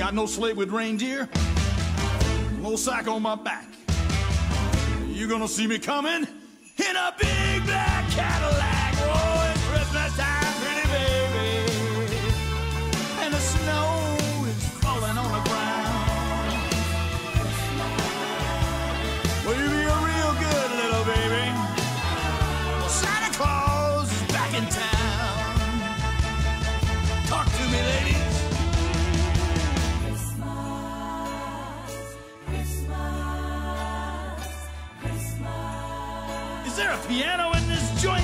got no sleigh with reindeer, no sack on my back. You're gonna see me coming in a big black Cadillac. Oh, it's Christmas time, pretty baby, and the snow is falling on the ground. Will you be a real good little baby? Well, Santa Claus is back in town. Talk to me, ladies. Is there a piano in this joint?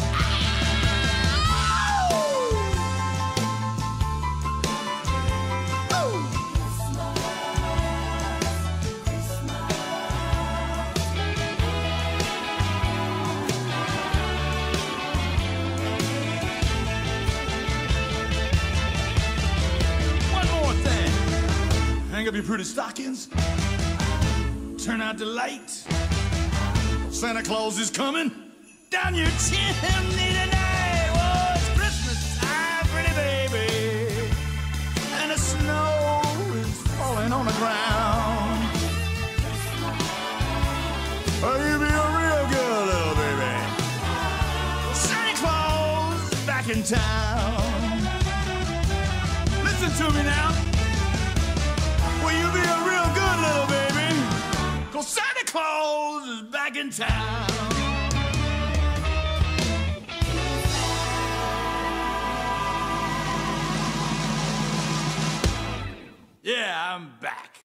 One more thing. Hang up your pretty stockings. Turn out the light. Santa Claus is coming down your chimney tonight. Oh, it's Christmas time, pretty baby, and the snow is falling on the ground. Oh, you be a real good little baby. Santa Claus is back in town. Listen to me now. Will you be a real good little baby? 'Cause Santa Claus is back in town. Yeah, I'm back.